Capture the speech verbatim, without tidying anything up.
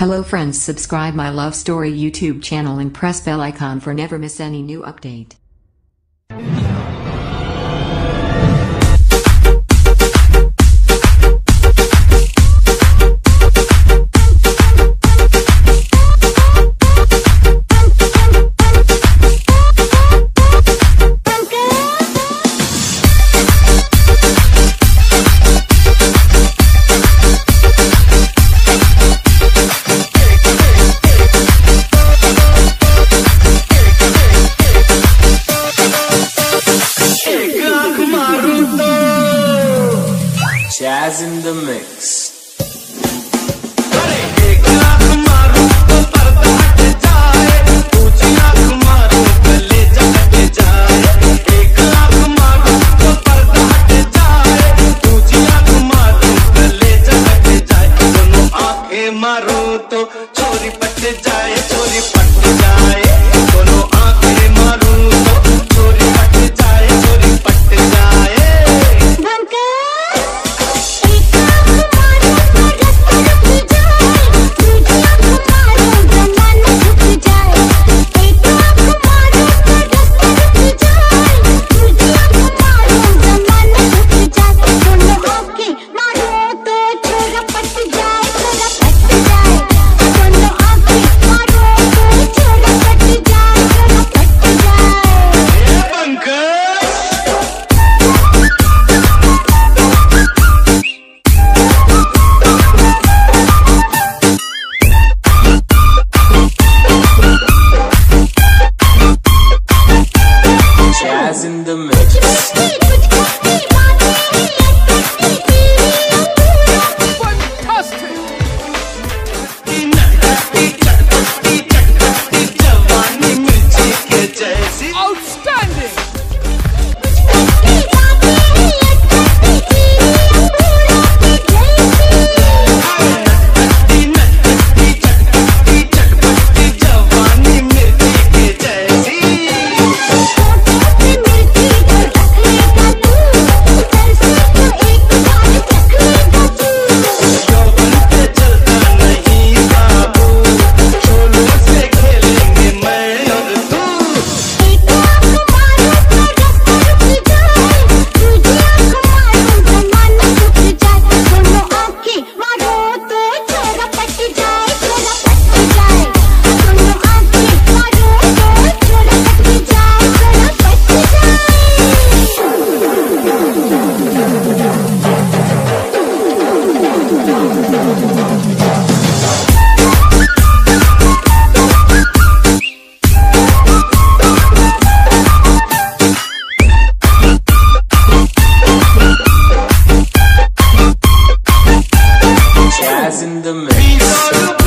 Hello friends, subscribe my love story YouTube channel and press bell icon for never miss any new update. Jazz in the mix. मारूं तो चोरी पट जाए चोरी पट जाए दोनों आंखें मारूं तो चोरी पट जाए चोरी पट जाए Jazz in the mix. Jazz in the mix.